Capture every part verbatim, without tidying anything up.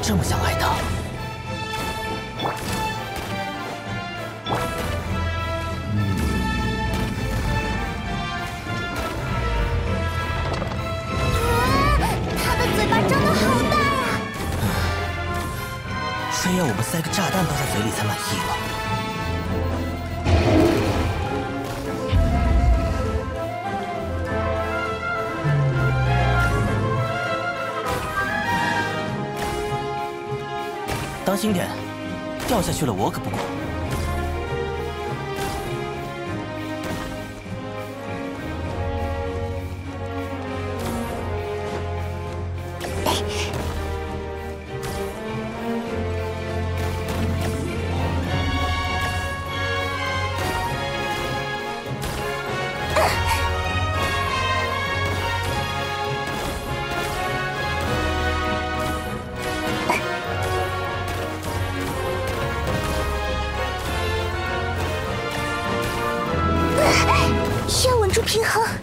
这么想爱他？ 他的嘴巴张得好大呀！ 非要我们塞个炸弹到他嘴里才满意吗？ 当心点，掉下去了我可不管。 要稳住平衡。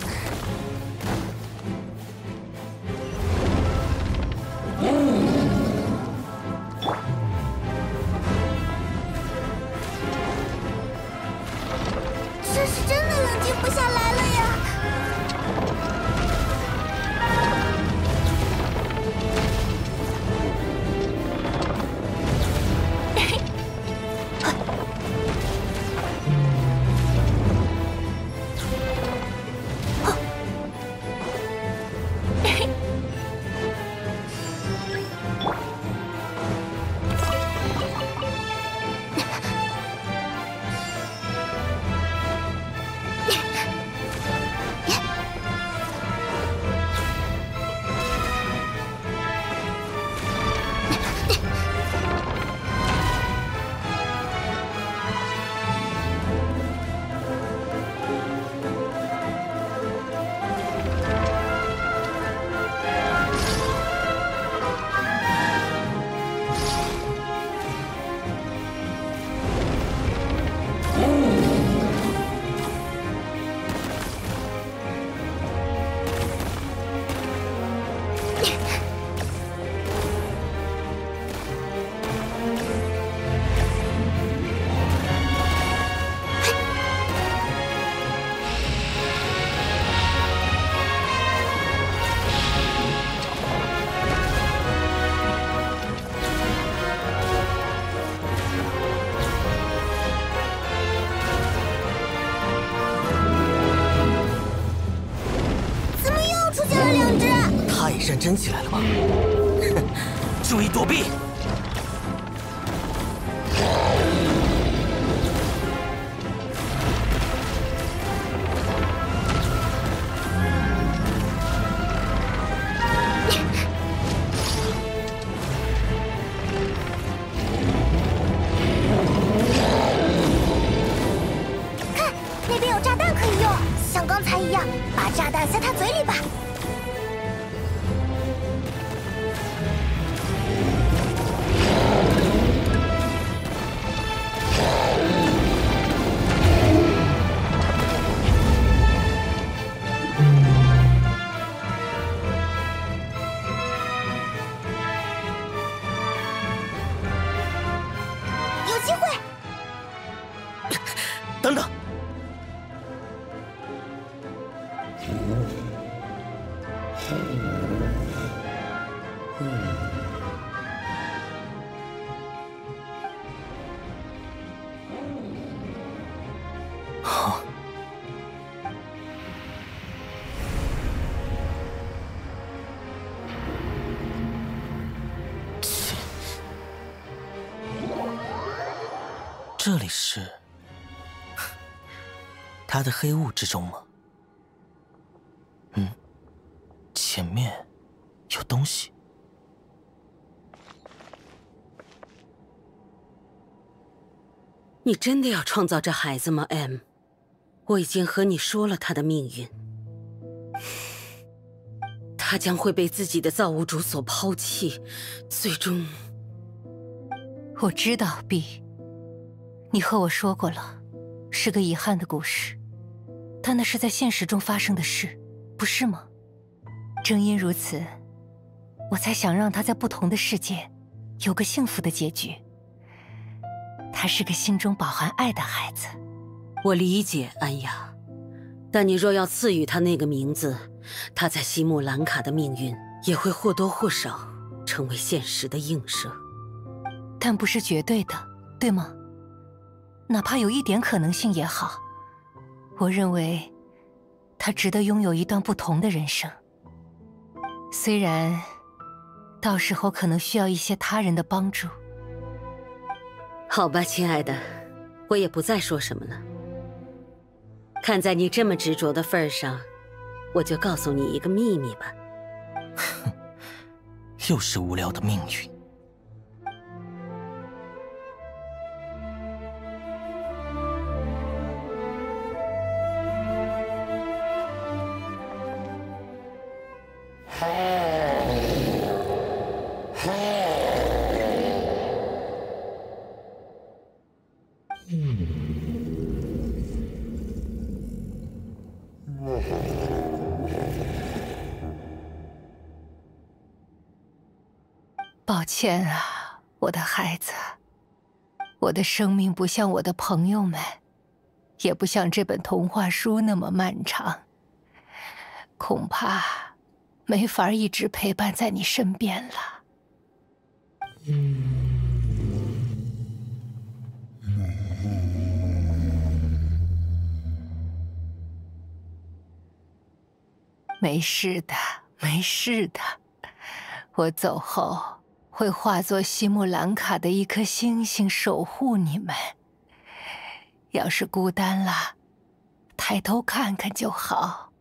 这是真的冷静不下来了呀！ 认真起来了吗？哼，注意躲避！ 看，那边有炸弹可以用，像刚才一样，把炸弹塞他嘴里吧。 等等，好，切，这里是。 他的黑雾之中吗？嗯，前面有东西。 你真的要创造这孩子吗 ，M？ 我已经和你说了他的命运，他将会被自己的造物主所抛弃，最终…… 我知道 ，B， 你和我说过了，是个遗憾的故事。 但那是在现实中发生的事，不是吗？正因如此，我才想让他在不同的世界有个幸福的结局。他是个心中饱含爱的孩子。 我理解，安雅，但你若要赐予他那个名字，他在西木兰卡的命运也会或多或少成为现实的映射。 但不是绝对的，对吗？哪怕有一点可能性也好，我认为他值得拥有一段不同的人生。虽然到时候可能需要一些他人的帮助。 好吧，亲爱的，我也不再说什么了。看在你这么执着的份上，我就告诉你一个秘密吧。 哼，又是无聊的命运。 抱歉啊，我的孩子，我的生命不像我的朋友们，也不像这本童话书那么漫长，恐怕没法一直陪伴在你身边了。没事的，没事的，我走后会化作西木兰卡的一颗星星守护你们。要是孤单了，抬头看看就好。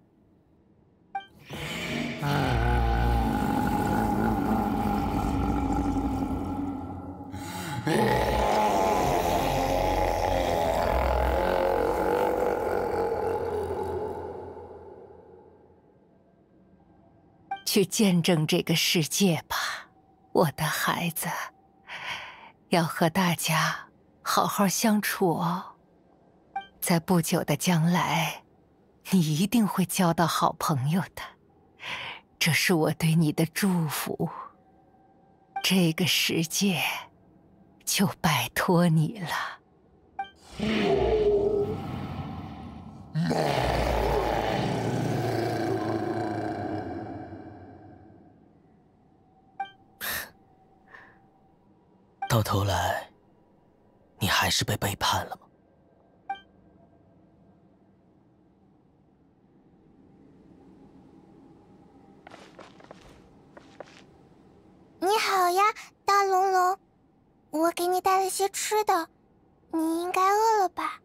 去见证这个世界吧，我的孩子。要和大家好好相处哦。在不久的将来，你一定会交到好朋友的，这是我对你的祝福。这个世界就拜托你了。 到头来，你还是被背叛了吗？ 你好呀，大龙龙，我给你带了些吃的，你应该饿了吧？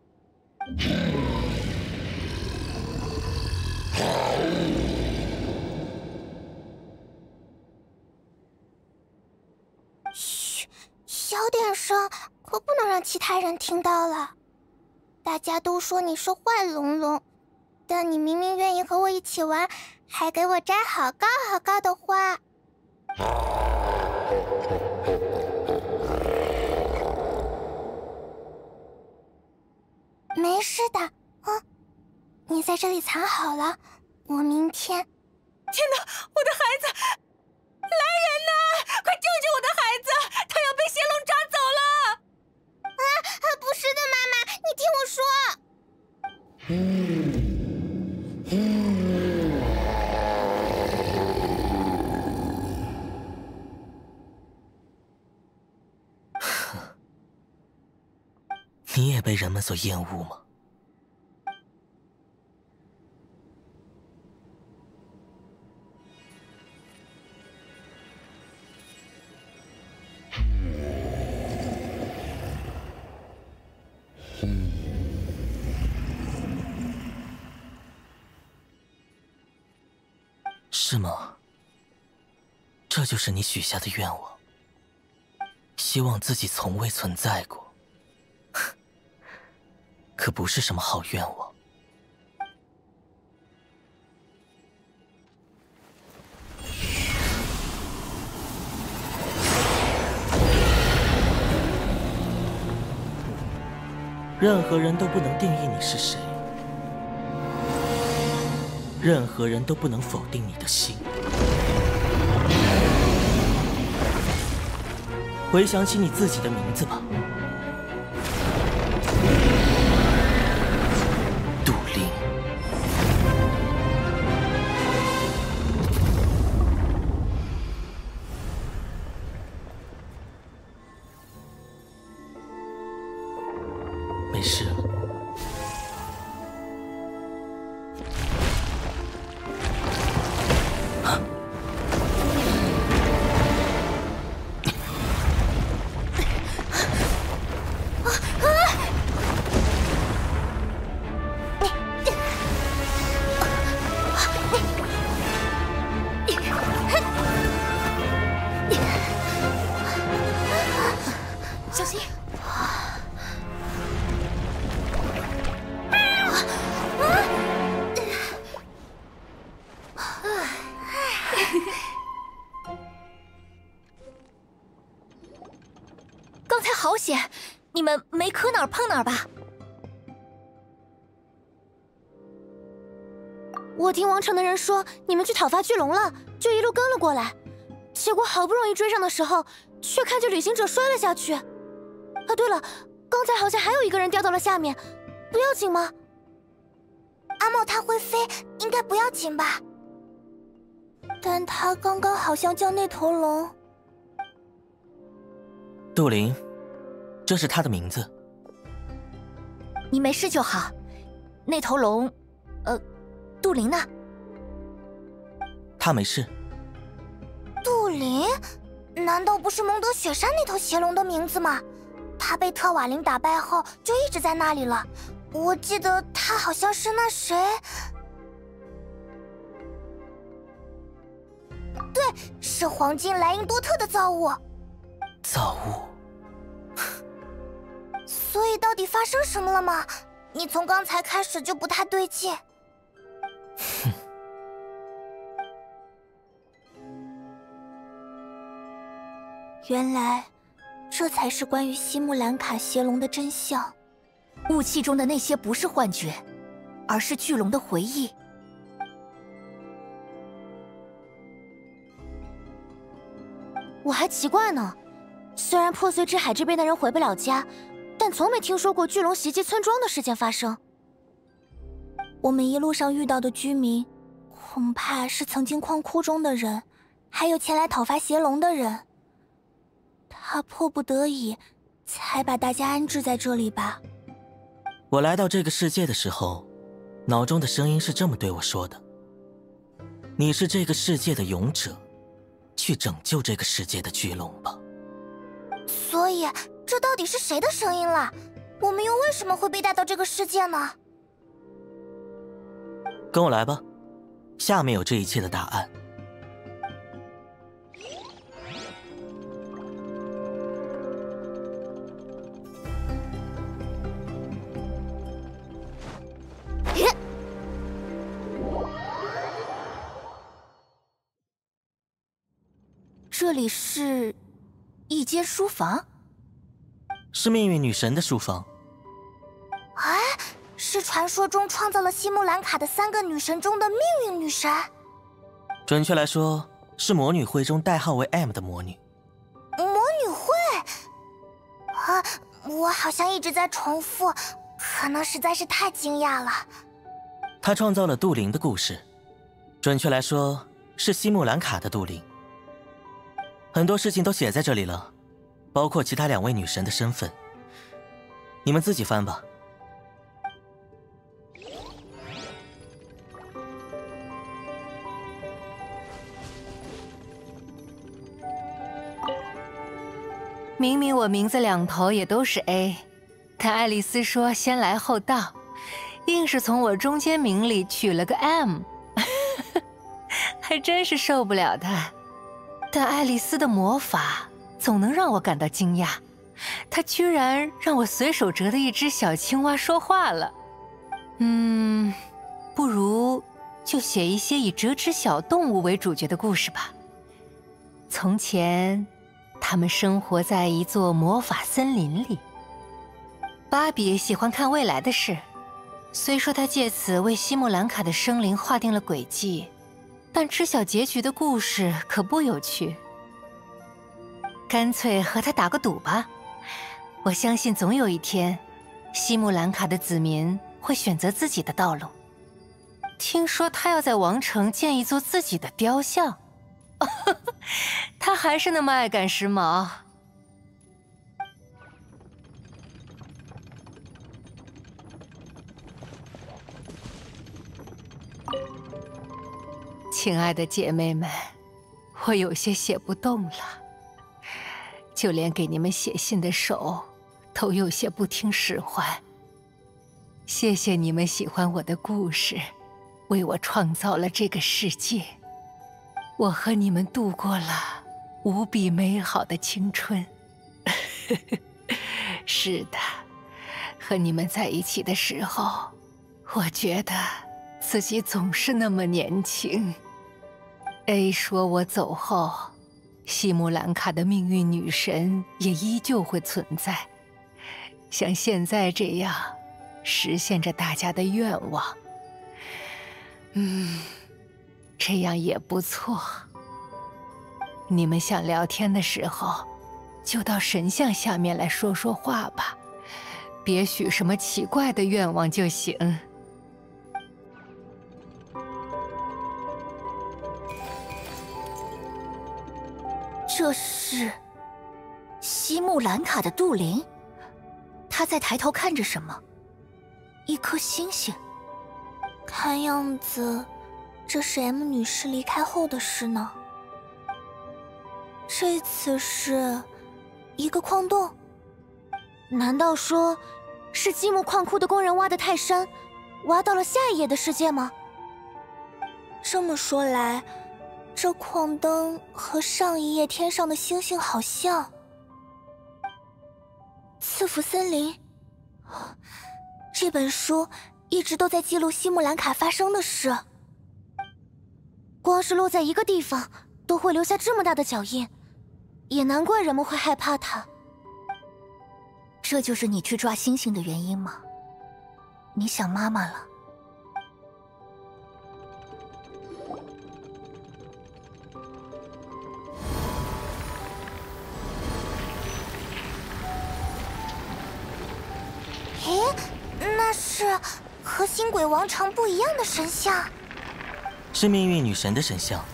嘘，小点声，可不能让其他人听到了。大家都说你是坏龙龙，但你明明愿意和我一起玩，还给我摘好高好高的花。没事的，啊，你在这里藏好了，我明天。 天哪，我的孩子！来人呐！快救救我的孩子！他要被邪龙抓走了！ 啊，不是的，妈妈，你听我说。嗯嗯。你也被人们所厌恶吗？是吗？这就是你许下的愿望，希望自己从未存在过。可不是什么好愿望。任何人都不能定义你是谁，任何人都不能否定你的心。 回想起你自己的名字吧，杜林。没事了。啊！ 小心！ 刚才好险，你们没磕哪儿碰哪儿吧？ 我听王城的人说你们去讨伐巨龙了，就一路跟了过来。结果好不容易追上的时候，却看见旅行者摔了下去。啊，对了，刚才好像还有一个人掉到了下面，不要紧吗？阿茂他会飞，应该不要紧吧？但他刚刚好像叫那头龙。 杜林，这是他的名字。 你没事就好。那头龙，呃，杜林呢？ 他没事。 杜林？难道不是蒙德雪山那头邪龙的名字吗？他被特瓦林打败后就一直在那里了。我记得他好像是那谁……对，是黄金莱茵多特的造物。 造物。 所以到底发生什么了吗？你从刚才开始就不太对劲。 哼。 原来，这才是关于西木兰卡邪龙的真相。 雾气中的那些不是幻觉，而是巨龙的回忆。 我还奇怪呢，虽然破碎之海这边的人回不了家，但从没听说过巨龙袭击村庄的事件发生。我们一路上遇到的居民，恐怕是曾经矿窟中的人，还有前来讨伐邪龙的人。他迫不得已才把大家安置在这里吧。 我来到这个世界的时候，脑中的声音是这么对我说的：你是这个世界的勇者，去拯救这个世界的巨龙吧。 所以，这到底是谁的声音了？我们又为什么会被带到这个世界呢？ 跟我来吧，下面有这一切的答案。 这里是一间书房， 是命运女神的书房。 哎，是传说中创造了西木兰卡的三个女神中的命运女神。 准确来说，是魔女会中代号为 M 的魔女。 魔女会？啊，我好像一直在重复，可能实在是太惊讶了。 她创造了杜林的故事，准确来说，是西木兰卡的杜林。很多事情都写在这里了，包括其他两位女神的身份。你们自己翻吧。 明明我名字两头也都是 A， 但爱丽丝说先来后到，硬是从我中间名里取了个 M， 还真是受不了她。但爱丽丝的魔法总能让我感到惊讶，她居然让我随手折的一只小青蛙说话了。嗯，不如就写一些以折纸小动物为主角的故事吧。从前，他们生活在一座魔法森林里。芭比喜欢看未来的事，虽说她借此为西木兰卡的生灵划定了轨迹，但知晓结局的故事可不有趣。 干脆和他打个赌吧。我相信总有一天，西木兰卡的子民会选择自己的道路。听说他要在王城建一座自己的雕像，他还是那么爱赶时髦。亲爱的姐妹们，我有些写不动了，就连给你们写信的手都有些不听使唤。谢谢你们喜欢我的故事，为我创造了这个世界。我和你们度过了无比美好的青春。是的，和你们在一起的时候，我觉得自己总是那么年轻。A 说我走后，西木兰卡的命运女神也依旧会存在，像现在这样实现着大家的愿望。嗯，这样也不错。你们想聊天的时候，就到神像下面来说说话吧，别许什么奇怪的愿望就行。 这是西木兰卡的杜林，他在抬头看着什么？一颗星星。 看样子，这是 M 女士离开后的事呢。这次是一个矿洞， 难道说是积木矿窟的工人挖的太深，挖到了下一页的世界吗？ 这么说来，这矿灯和上一页天上的星星好像。赐福森林，这本书一直都在记录西木兰卡发生的事。 光是落在一个地方，都会留下这么大的脚印，也难怪人们会害怕它。这就是你去抓星星的原因吗？你想妈妈了。 诶，那是和星鬼王城不一样的神像。 是命运女神的神像。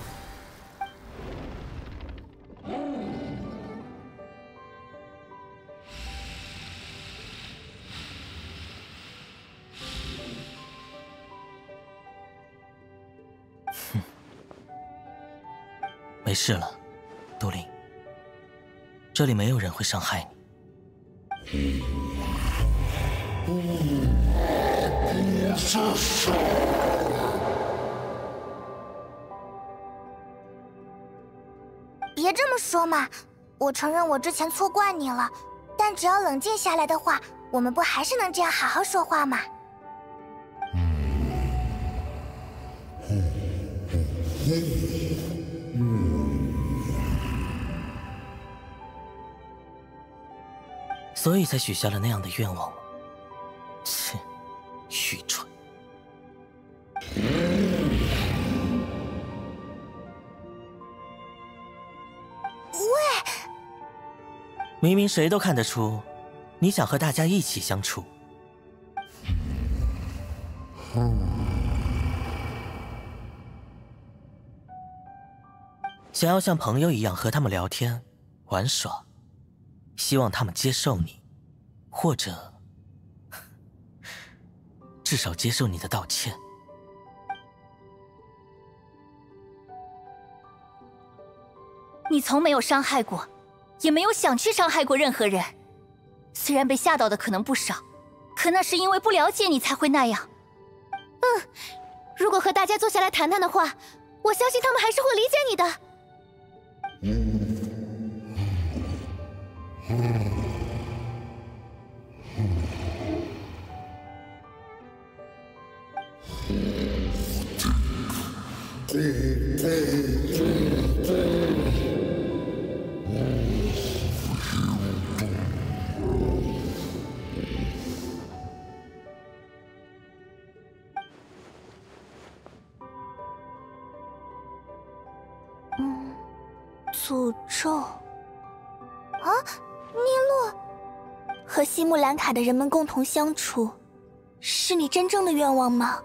哼，没事了，杜林。这里没有人会伤害你。 别这么说嘛，我承认我之前错怪你了，但只要冷静下来的话，我们不还是能这样好好说话吗？ 所以才许下了那样的愿望吗？切，愚蠢！ 喂， 明明谁都看得出，你想和大家一起相处。想要像朋友一样和他们聊天、玩耍，希望他们接受你，或者至少接受你的道歉。 你从没有伤害过，也没有想去伤害过任何人。虽然被吓到的可能不少，可那是因为不了解你才会那样。嗯，如果和大家坐下来谈谈的话，我相信他们还是会理解你的。 嗯，诅咒。 尼禄，和西木兰卡的人们共同相处，是你真正的愿望吗？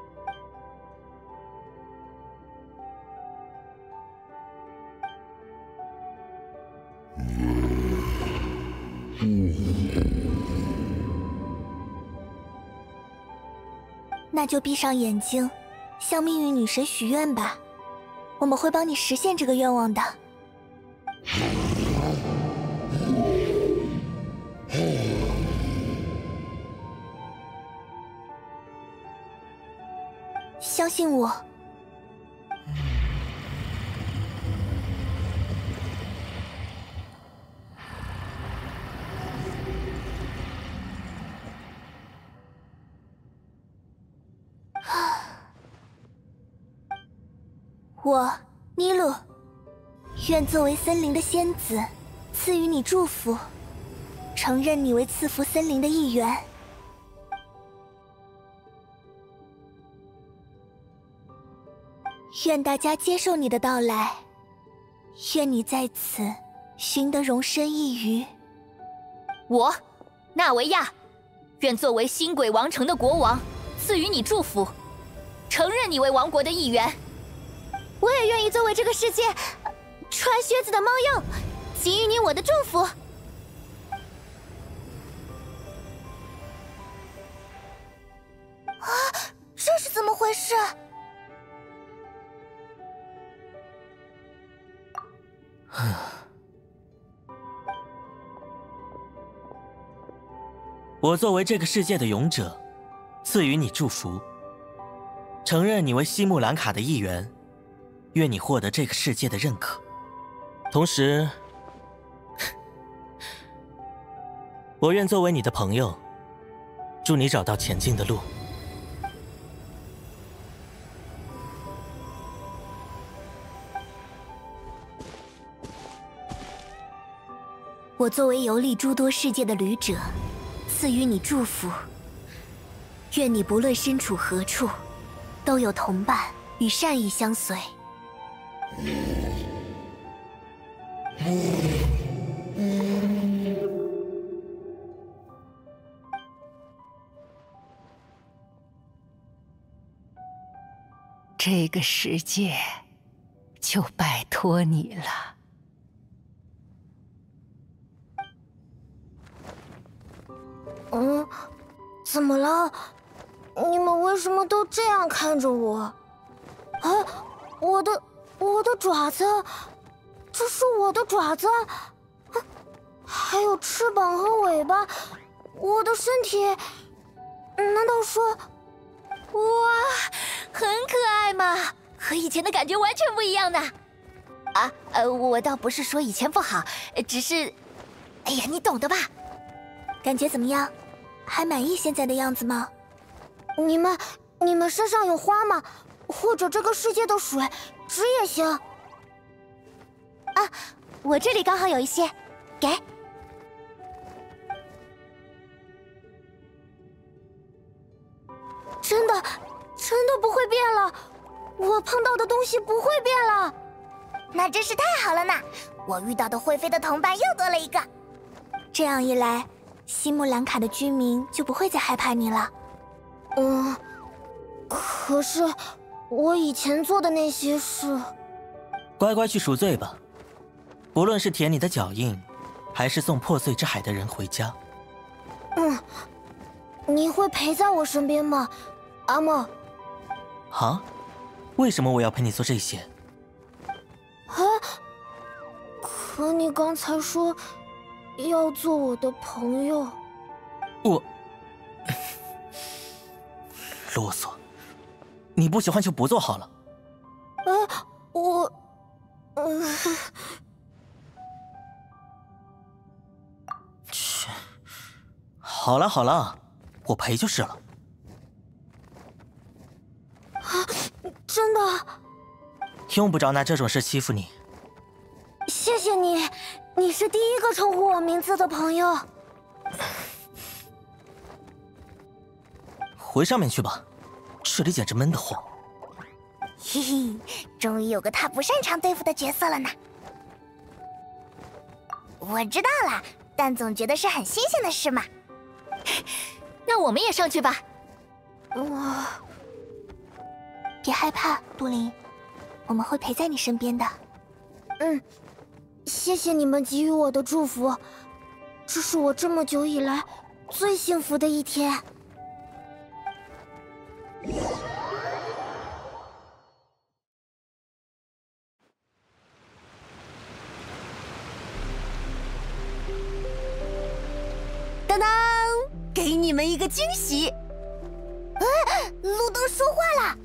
那就闭上眼睛，向命运女神许愿吧，我们会帮你实现这个愿望的。相信我。我尼禄，愿作为森林的仙子，赐予你祝福，承认你为赐福森林的一员。愿大家接受你的到来，愿你在此寻得容身一隅。 我，纳维亚，愿作为星鬼王城的国王，赐予你祝福，承认你为王国的一员。 我也愿意作为这个世界穿靴子的猫鼬，给予你我的祝福。啊，这是怎么回事？ 我作为这个世界的勇者，赐予你祝福，承认你为西木兰卡的一员。愿你获得这个世界的认可，同时，我愿作为你的朋友，祝你找到前进的路。 我作为游历诸多世界的旅者，赐予你祝福。愿你不论身处何处，都有同伴与善意相随。 这个世界就拜托你了。 嗯，怎么了？你们为什么都这样看着我？啊，我的我的爪子，这是我的爪子，啊，还有翅膀和尾巴，我的身体，难道说， 哇，很可爱嘛，和以前的感觉完全不一样呢。啊，呃，我倒不是说以前不好，只是，哎呀，你懂的吧？ 感觉怎么样？还满意现在的样子吗？你们，你们身上有花吗？或者这个世界的水，纸也行。啊，我这里刚好有一些，给。真的，真的不会变了，我碰到的东西不会变了。那真是太好了呢！我遇到的会飞的同伴又多了一个。这样一来，西木兰卡的居民就不会再害怕你了。嗯，可是我以前做的那些事…… 乖乖去赎罪吧，不论是舔你的脚印，还是送破碎之海的人回家。 嗯，你会陪在我身边吗，阿莫？ 啊？为什么我要陪你做这些？ 啊？可你刚才说要做我的朋友。 我啰嗦，你不喜欢就不做好了。 哎，我，嗯， 去，好了好了，我陪就是了。 啊，真的？ 用不着拿这种事欺负你。 谢谢你，你是第一个称呼我名字的朋友。 回上面去吧，这里简直闷得慌。 嘿嘿，终于有个他不擅长对付的角色了呢。我知道了， 但总觉得是很新鲜的事嘛。 那我们也上去吧。 我，别害怕，杜林，我们会陪在你身边的。嗯，谢谢你们给予我的祝福，这是我这么久以来最幸福的一天。 当当，给你们一个惊喜！ 哎，路灯说话了。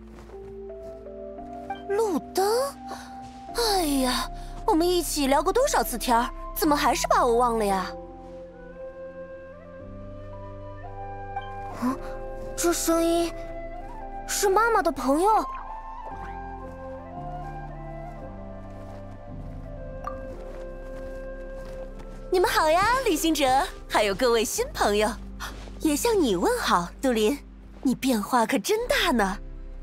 路灯？哎呀，我们一起聊过多少次天儿，怎么还是把我忘了呀？ 嗯，这声音是妈妈的朋友。 你们好呀，旅行者，还有各位新朋友，也向你问好，杜林，你变化可真大呢。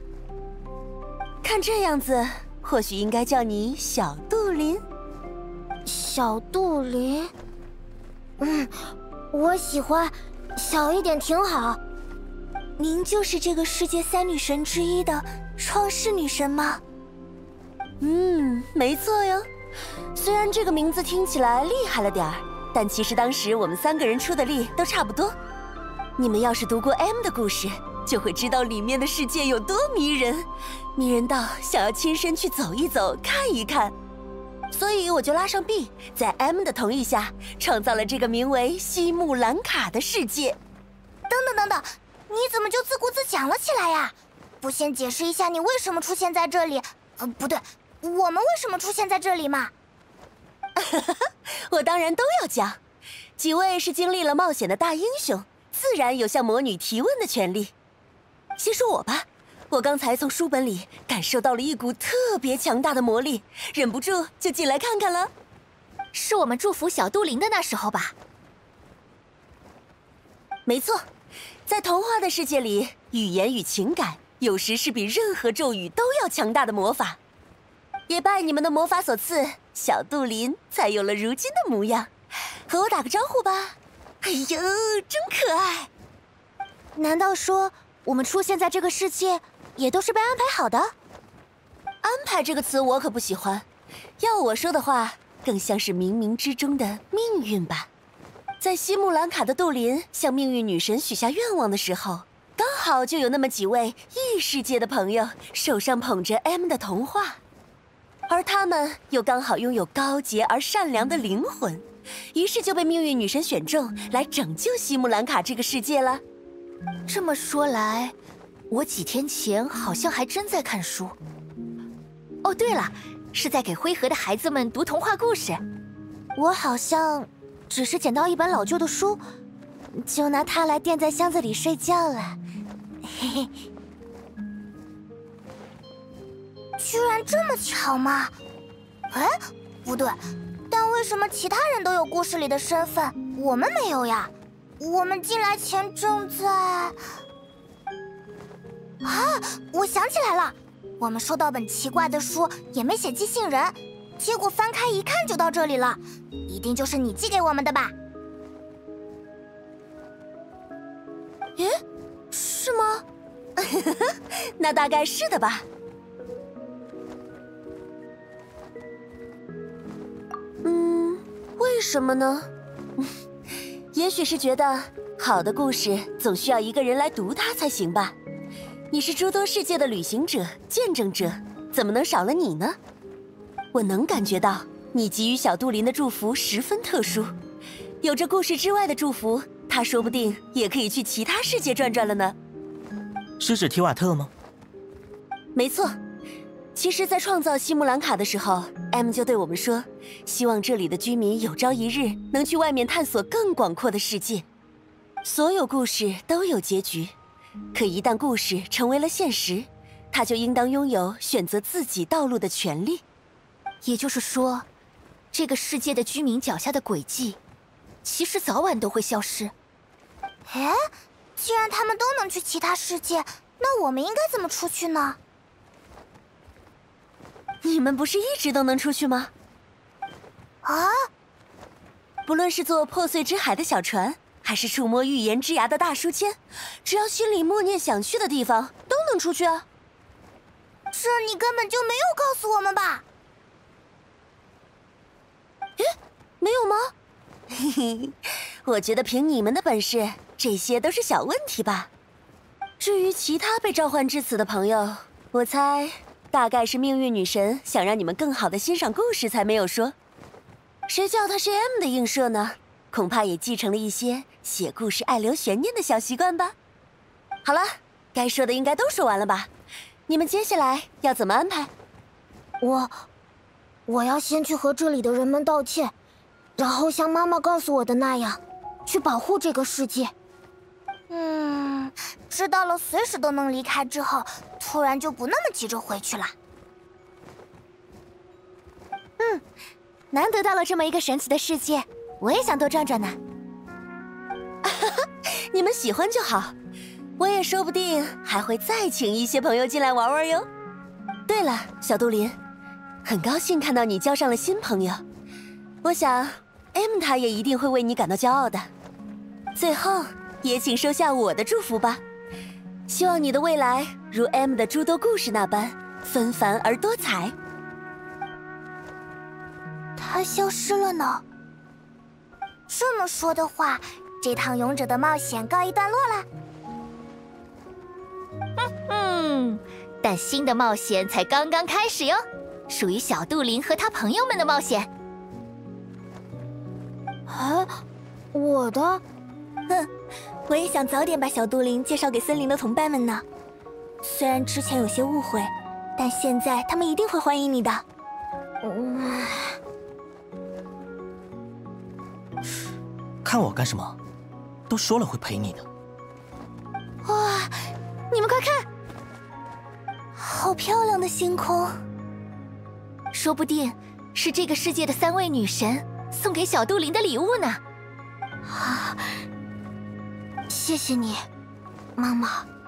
看这样子，或许应该叫你小杜林。 小杜林，嗯，我喜欢，小一点挺好。您就是这个世界三女神之一的创世女神吗？ 嗯，没错哟。虽然这个名字听起来厉害了点儿，但其实当时我们三个人出的力都差不多。你们要是读过 M 的故事，就会知道里面的世界有多迷人，迷人到想要亲身去走一走、看一看。所以我就拉上 B， 在 M 的同意下，创造了这个名为西木兰卡的世界。 等等等等，你怎么就自顾自讲了起来呀？不先解释一下你为什么出现在这里？呃，不对，我们为什么出现在这里嘛？ 我当然都要讲。几位是经历了冒险的大英雄，自然有向魔女提问的权利。先说我吧，我刚才从书本里感受到了一股特别强大的魔力，忍不住就进来看看了。 是我们祝福小杜林的那时候吧？ 没错，在童话的世界里，语言与情感有时是比任何咒语都要强大的魔法。也拜你们的魔法所赐，小杜林才有了如今的模样。和我打个招呼吧。哎呦，真可爱！ 难道说我们出现在这个世界也都是被安排好的？ 安排这个词我可不喜欢，要我说的话，更像是冥冥之中的命运吧。在西木兰卡的杜林向命运女神许下愿望的时候，刚好就有那么几位异世界的朋友手上捧着 M 的童话，而他们又刚好拥有高洁而善良的灵魂，于是就被命运女神选中来拯救西木兰卡这个世界了。 这么说来，我几天前好像还真在看书。哦，对了，是在给灰河的孩子们读童话故事。 我好像只是捡到一本老旧的书，就拿它来垫在箱子里睡觉了。嘿嘿，居然这么巧吗？哎，不对，但为什么其他人都有故事里的身份，我们没有呀？我们进来前正在……啊，我想起来了，我们收到本奇怪的书，也没写寄信人，结果翻开一看就到这里了，一定就是你寄给我们的吧？ 诶，是吗？那大概是的吧。嗯，为什么呢？也许是觉得好的故事总需要一个人来读它才行吧。你是诸多世界的旅行者、见证者，怎么能少了你呢？我能感觉到你给予小杜林的祝福十分特殊，有着故事之外的祝福，他说不定也可以去其他世界转转了呢。 是指提瓦特吗？ 没错。其实，在创造西木兰卡的时候 ，M 就对我们说，希望这里的居民有朝一日能去外面探索更广阔的世界。所有故事都有结局，可一旦故事成为了现实，他就应当拥有选择自己道路的权利。 也就是说，这个世界的居民脚下的轨迹，其实早晚都会消失。 哎，既然他们都能去其他世界，那我们应该怎么出去呢？ 你们不是一直都能出去吗？ 啊， 不论是坐破碎之海的小船，还是触摸预言之崖的大书签，只要心里默念想去的地方，都能出去啊。 这你根本就没有告诉我们吧？ 诶，没有吗？嘿嘿，我觉得凭你们的本事，这些都是小问题吧。至于其他被召唤至此的朋友，我猜大概是命运女神想让你们更好的欣赏故事才没有说。谁叫她是 M 的映射呢？恐怕也继承了一些写故事爱留悬念的小习惯吧。好了，该说的应该都说完了吧？你们接下来要怎么安排？ 我，我要先去和这里的人们道歉，然后像妈妈告诉我的那样，去保护这个世界。嗯，知道了随时都能离开之后，突然就不那么急着回去了。 嗯，难得到了这么一个神奇的世界，我也想多转转呢。 你们喜欢就好，我也说不定还会再请一些朋友进来玩玩哟。对了，小杜林，很高兴看到你交上了新朋友，我想 M 他也一定会为你感到骄傲的。最后，也请收下我的祝福吧，希望你的未来如 M 的诸多故事那般纷繁而多彩。 他消失了呢。这么说的话，这趟勇者的冒险告一段落了。 嗯，但新的冒险才刚刚开始哟，属于小杜林和他朋友们的冒险。 啊，我的？哼，我也想早点把小杜林介绍给森林的同伴们呢。虽然之前有些误会，但现在他们一定会欢迎你的。嗯， 看我干什么？都说了会陪你的。 哇，你们快看，好漂亮的星空！ 说不定是这个世界的三位女神送给小杜林的礼物呢。 啊，谢谢你，妈妈。